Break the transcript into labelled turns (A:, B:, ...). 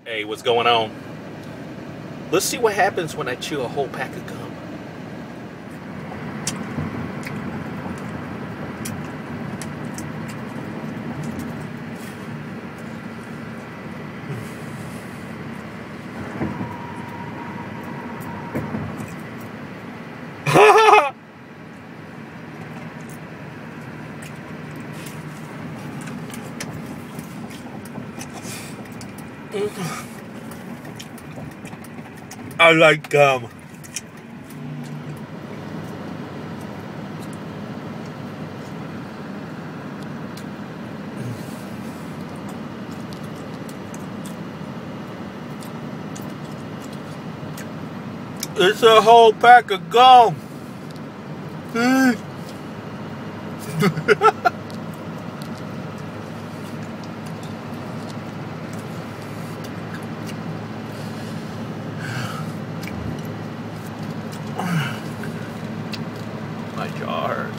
A: Hey, what's going on? Let's see what happens when I chew a whole pack of gum. I like gum. It's a whole pack of gum. My jar.